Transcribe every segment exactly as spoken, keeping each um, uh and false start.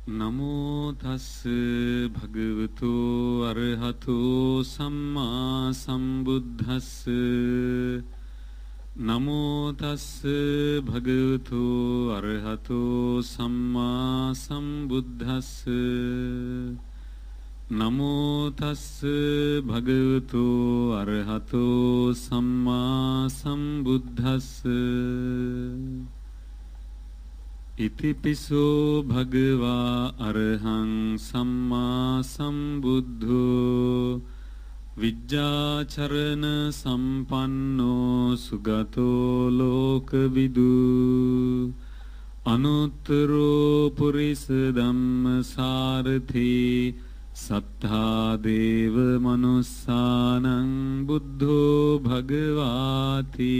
නමෝ තස්ස භගවතු අරහතෝ සම්මා සම්බුද්දස්ස නමෝ තස්ස භගවතු අරහතෝ සම්මා සම්බුද්දස්ස නමෝ තස්ස භගවතු අරහතෝ සම්මා සම්බුද්දස්ස ඉතිපිසෝ භගවා අරහං සම්මා සම්බුද්ධෝ විජ්ජාචරණ සම්පන්නෝ සුගතෝ ලෝකවිදු අනුත්තරෝ පුරිස ධම්මසාරථි සත්තා දේව මනුස්සානං බුද්ධෝ භගවාති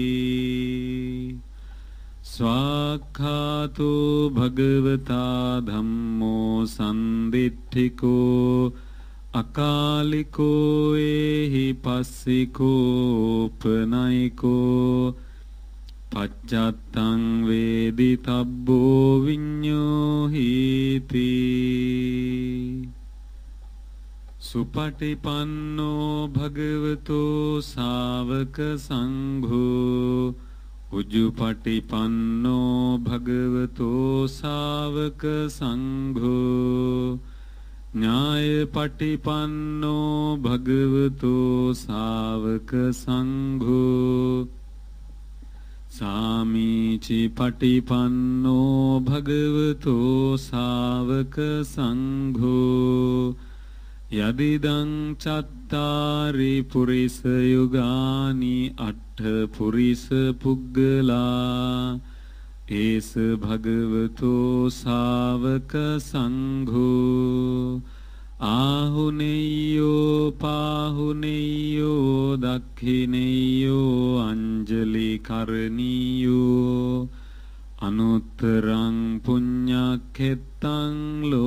ස්වාක්ඛාතෝ භගවතා ධම්මෝ සම්දිට්ඨිකෝ අකාලිකෝ ඒහි පස්සිකෝ උපනයිකෝ පච්චත්තං වේදිතබ්බෝ විඤ්ඤෝ හීති සුපටිපන්නෝ භගවතෝ ශාවක සංඝෝ උජුපටිපන්නෝ භගවතෝ ශාවක සංඝෝ ඥායපටිපන්නෝ භගවතෝ ශාවක සංඝෝ සාමීචි පටිපන්නෝ භගවතෝ ශාවක සංඝෝ යදිදං චත්තාරි පුරිස යුගානි අට්ඨ පුරිස පුග්ගලා ඒස භගවතෝ ශාවක සංඝෝ ආහුනේයෝ පාහුනේයෝ දක්ඛිනේයෝ අංජලි කරණීයෝ අනුත්තරං පුඤ්ඤක්ඛෙත්තං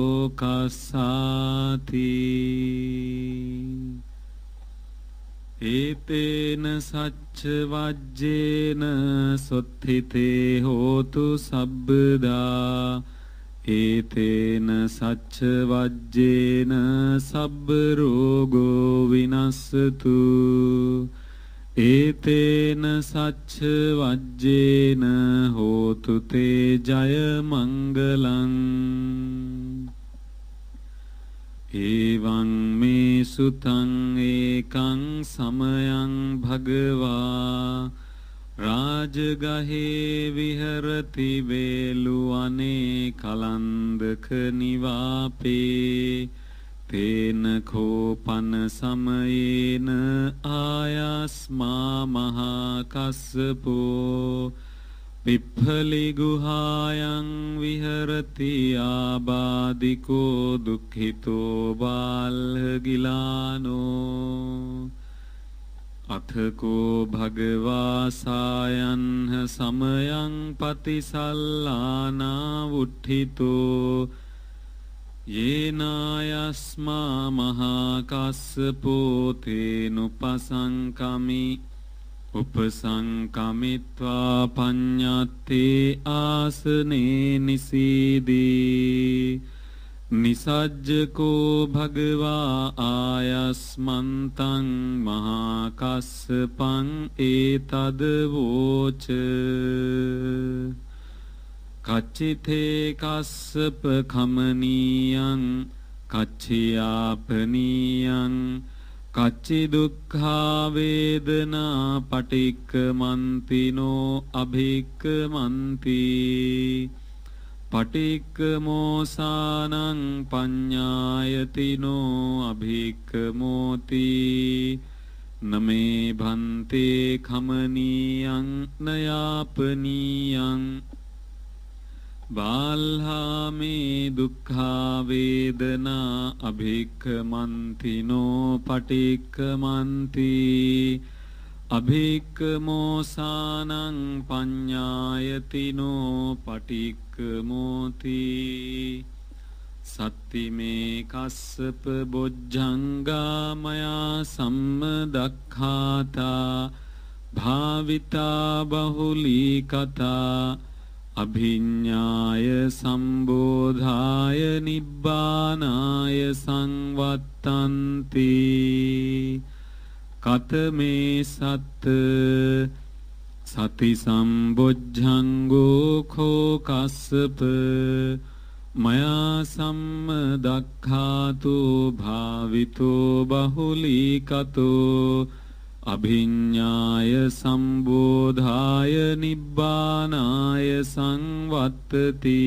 ලෝකස්සාති ඒතේන සච්ච වජ්ජේන සොත්ථිතේ හෝතු සබ්බදා ඒතේන සච්ච වජ්ජේන සබ්බ රෝගෝ විනස්සතු ඒතේන සච්ච වජ්ජේන හෝතු තේ ජය මංගලං එවං මේ සුතං ඒකං සමයං භගවා රාජගහේ විහරති වේලුවනේ කලන්දක නිවාපේ තේන කෝපන සමයේන ආයස්මා මහා කස්සපෝ පිප්ඵලි ගුහායන් විහරති ආබාධිකෝ දුක්ඛිතෝ බාල්හගිලානෝ අථකෝ භගවා සායන්හ සමයං පතිසල්ලානා වුට්ඨිතෝ යේනායස්මා මහා කස්සපෝ තේනුපසංකමි උපසංකමිත්වා පඤ්ඤත්තේ ආසනේ නිසීදී නිසජ්ජකෝ භගවා ආයස්මන්තං මහා කස්සපං ඒතද වෝච කච්චිතේ කස්සප කමනීයං කච්චියාපනීයං කච්චි දුක්ඛා වේදනා පටික්කමන්තිනෝ අභික්කමන්ති පටික්කමෝසානං පඤ්ඤායතිනෝ අභික්කමෝති නමේ භන්තේ කමනීයං නයාපනීයං බාල්හාමේ දුක්ඛා වේදනා අභික්ඛමන්තිනෝ පටික්ඛමන්ති අභික්ඛමෝසානං පඤ්ඤායතිනෝ පටික්ඛමෝති සත්තිමේ කස්සප බොජ්ජංගා මයා සම්මදක්ඛාතා භාවිතා බහුලී කතා අභිඤ්ඤාය සම්බෝධාය නිබ්බානාය සංවත්තන්ති කතමේ සත්ත සති සම්බොජ්ජංගෝ කෝ කස්සප මයා සම්මදක්ඛාතු භාවිතෝ බහුලීකතෝ අභිඤ්ඤාය සම්බෝධාය නිබ්බානාය සංවත්තති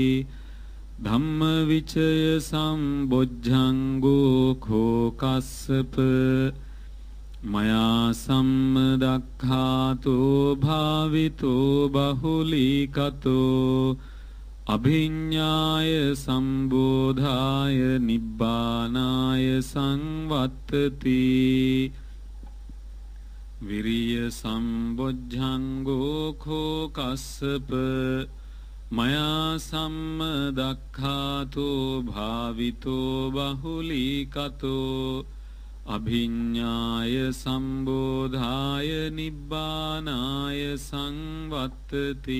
ධම්මවිචය සම්බොජ්ජංගෝ කෝ කස්සප මයා සම්මදක්ඛාතෝ භාවිතෝ බහුලීකතෝ අභිඤ්ඤාය සම්බෝධාය නිබ්බානාය සංවත්තති විරිය සම්බොජ්ජංගෝ කෝ කස්සප මයා සම්මදක්ඛාතෝ භාවිතෝ බහුලීකතෝ අභිඤ්ඤාය සම්බෝධාය නිබ්බානාය සංවත්තති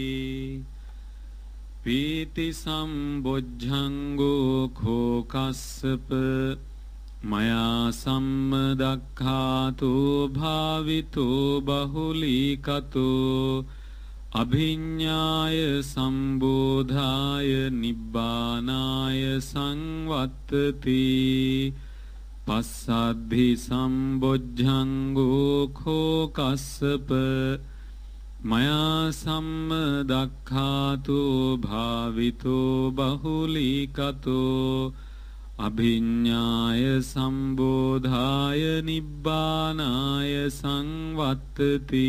පීති සම්බොජ්ජංගෝ කෝ කස්සප මයා සම්මදක්ඛාතෝ භාවිතෝ බහුලීකතෝ අභිඤ්ඤාය සම්බෝධාය නිබ්බානාය සංවත්තති පස්සද්ධි සම්බොජ්ජංගෝ කෝ කස්සප මයා සම්මදක්ඛාතෝ භාවිතෝ බහුලීකතෝ අභිඤ්ඤාය සම්බෝධාය නිබ්බානාය සංවත්තති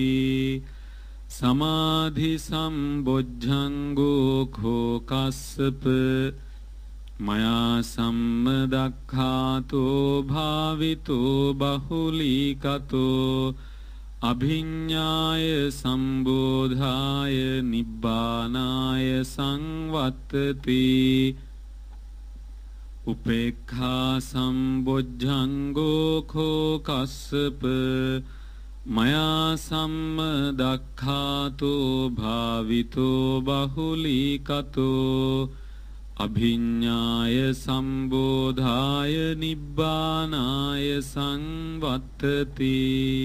සමාධි සම්බොජ්ජංගෝ කෝ කස්සප මයා සම්මදක්ඛාතෝ භාවිතෝ බහුලීකතෝ අභිඤ්ඤාය සම්බෝධාය නිබ්බානාය සංවත්තති උපේක්ඛා සම්බොජ්ජංගෝ කෝ කස්සප මයා සම්මදක්ඛාතෝ භාවිතෝ බහුලීකතෝ අභිඤ්ඤාය සම්බෝධාය නිබ්බානාය සංවත්තති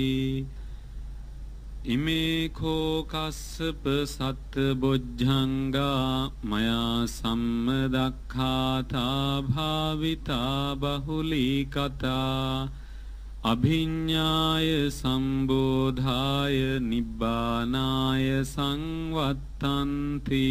ඉමේ කෝ කස්සප සත්ත බොජ්ජංගා මයා සම්මදක්ඛාතා භාවිතා බහුලීකතා අභිඤ්ඤාය සම්බෝධාය නිබ්බානාය සංවත්තන්ති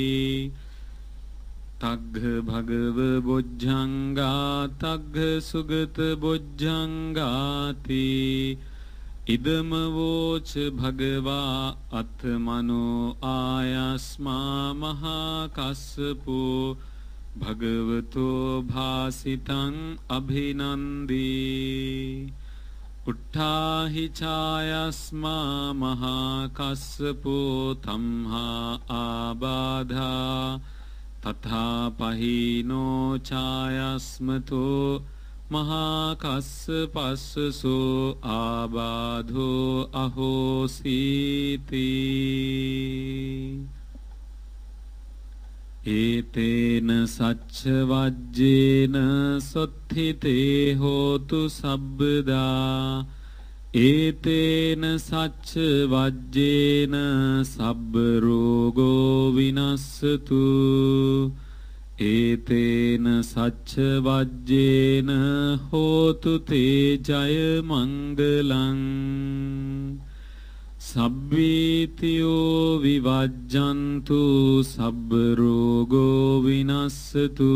තග්ග භගව බොජ්ජංගා තග්ග සුගත බොජ්ජංගාති ඉදම වෝච භගවා අත්මනෝ ආයස්මා මහා කස්සපෝ භගවතෝ භාසිතං අභිනන්දී උට්ඨාහි ඡායස්මා මහා කස්සපෝ තම්හා ආබාධා තථා පහිනෝ ඡායස්මතෝ මහා කස්සපස්සසෝ ආබාධෝ අහෝසීති ඒතේන සච්ච වජ්ජේන සොත්ථිතේ හෝතු සබ්බදා ඒතේන සච්ච වජ්ජේන සබ්බ රෝගෝ විනස්සතු ඒතේන සච්ච වජ්ජේන හෝතු තේ ජය මංගලං සබ්බීතියෝ විවජ්ජන්තු සබ්බ රෝගෝ විනස්සතු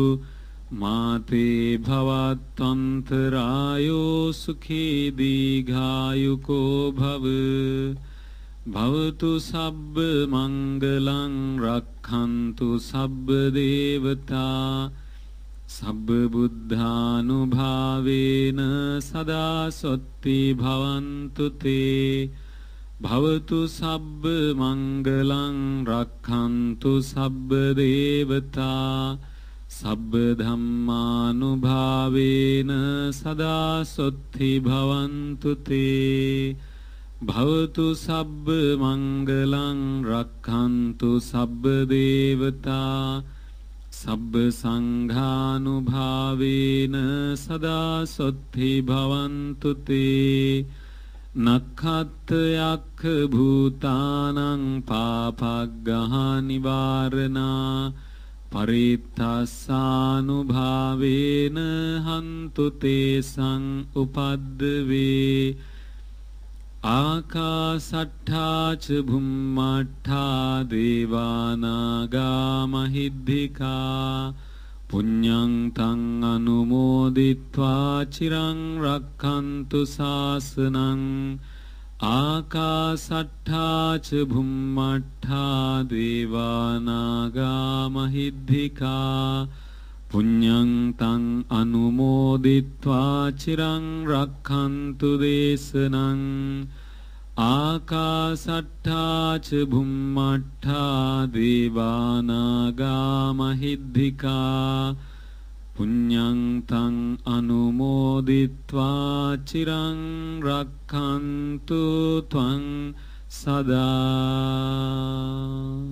මාතේ භවත්තන්තරායෝ සුඛී දීඝායුකෝ භව භවතු සබ්බ මංගලං රක්ඛන්තු සබ්බ දේවතා සබ්බ බුද්ධානුභාවේන සදා සොත්ති භවන්තු තේ භවතු සබ්බ මංගලං රක්ඛන්තු සබ්බ දේවතා සබ්බ ධම්මානුභාවේන සදා සොත්ති භවන්තු තේ භවතු සබ්බ මංගලං රක්ඛන්තු සබ්බ දේවතා සබ්බ සංඝානුභාවේන සදා සොත්ථි භවන්තු තේ නක්ඛත්ථයක්ඛ භූතානං පාපග්ගහ නිවාරණා පරිත්තස්සානුභාවේන හන්තු තේසං උපද්දවේ ආකාසට්ඨා ච භුම්මට්ඨා දේවානාගා මහිද්దికා පුඤ්ඤං තං අනුමෝදිත්වා චිරං රක්ඛන්තු ශාසනං ආකාසට්ඨා ච භුම්මට්ඨා දේවානාගා මහිද්దికා පුඤ්ඤං තං අනුමෝදිත්වා චිරං රක්ඛන්තු දේශනං ආකාසට්ඨා ච භුම්මට්ඨා දේවානාගා මහිද්దికා පුඤ්ඤං තං අනුමෝදිත්වා චිරං රක්ඛන්තු ත්වං සදා